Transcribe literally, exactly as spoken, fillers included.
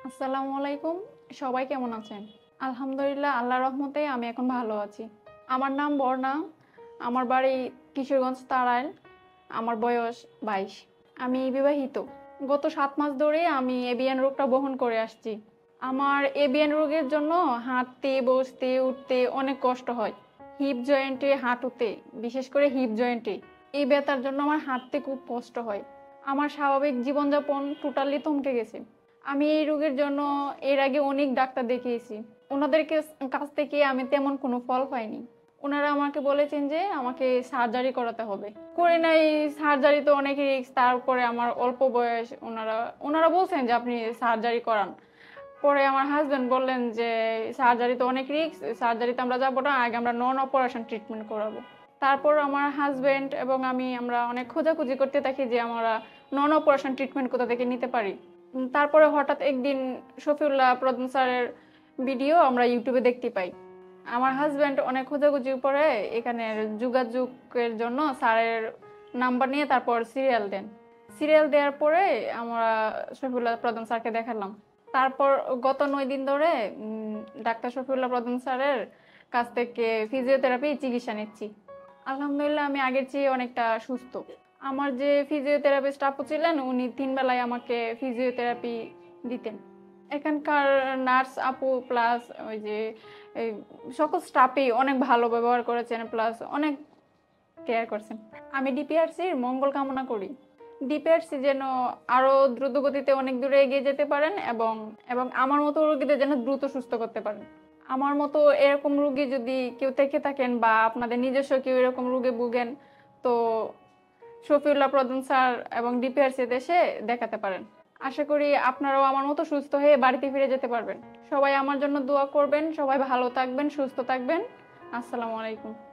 আসসালামু আলাইকুম। সবাই কেমন আছেন? আলহামদুলিল্লাহ আল্লাহর রহমতে আমি এখন ভালো আছি। আমার নাম বর্ণা। আমার বাড়ি কিশোরগঞ্জ তাড়াইল। আমার বয়স বাইশ। আমি বিবাহিত। গত সাত মাস ধরে আমি এভিয়ান রোগটা বহন করে আসছি। আমার এভিয়ান রোগের জন্য হাঁটতে, বসতে, উঠতে অনেক কষ্ট হয়। হিপ জয়েন্টে, হাঁটুতে, বিশেষ করে হিপ জয়েন্টে এই ব্যথার জন্য আমার হাঁটতে খুব কষ্ট হয়। আমার স্বাভাবিক জীবনযাপন টোটালি থমকে গেছে। আমি এই রোগের জন্য এর আগে অনেক ডাক্তার দেখিয়েছি। ওনাদের কাছ থেকে আমি তেমন কোনো ফল পাইনি। ওনারা আমাকে বলেছেন যে আমাকে সার্জারি করাতে হবে। করে নাই, সার্জারি তো অনেক রিস্ক। তারপরে আমার অল্প বয়স, ওনারা ওনারা বলছেন যে আপনি সার্জারি করান। পরে আমার হাজব্যান্ড বললেন যে সার্জারি তো অনেক রিস্ক, সার্জারিতে আমরা যাবো না, আগে আমরা নন অপারেশন ট্রিটমেন্ট করাবো। তারপর আমার হাজব্যান্ড এবং আমি আমরা অনেক খোঁজাখুঁজি করতে থাকি যে আমরা নন অপারেশন ট্রিটমেন্ট কোথা থেকে নিতে পারি। তারপরে হঠাৎ একদিন শফিউল্লাহ প্রধান স্যারের ভিডিও আমরা ইউটিউবে দেখতে পাই। আমার হাজব্যান্ড অনেক খোঁজাখুঁজির পরে এখানে যোগাযোগের জন্য স্যারের নাম্বার নিয়ে তারপর সিরিয়াল দেন। সিরিয়াল দেওয়ার পরে আমরা শফিউল্লাহ প্রধান স্যারকে দেখালাম। তারপর গত নয় দিন ধরে ডাক্তার শফিউল্লাহ প্রধান স্যারের কাছ থেকে ফিজিওথেরাপি চিকিৎসা নিচ্ছি। আলহামদুলিল্লাহ আমি আগের চেয়ে অনেকটা সুস্থ। আমার যে ফিজিওথেরাপিস্ট আপু ছিলেন উনি তিন বেলায় আমাকে ফিজিওথেরাপি দিতেন। এখানকার নার্স আপু প্লাস ওই যে সকল স্টাফই অনেক ভালো ব্যবহার করেছেন, প্লাস অনেক কেয়ার করছেন। আমি ডিপিআরসির মঙ্গল কামনা করি। ডিপিআরসি যেন আরো দ্রুত গতিতে অনেক দূরে এগিয়ে যেতে পারেন এবং এবং আমার মতো রোগীদের যেন দ্রুত সুস্থ করতে পারেন। আমার মতো এরকম রোগী যদি কেউ থেকে থাকেন বা আপনাদের নিজস্ব কেউ এরকম রোগে ভুগেন তো শফিউল্লাহ প্রধান স্যার এবং ডিপিআরসি দেশে দেখাতে পারেন। আশা করি আপনারাও আমার মতো সুস্থ হয়ে বাড়িতে ফিরে যেতে পারবেন। সবাই আমার জন্য দোয়া করবেন। সবাই ভালো থাকবেন, সুস্থ থাকবেন। আসসালামু আলাইকুম।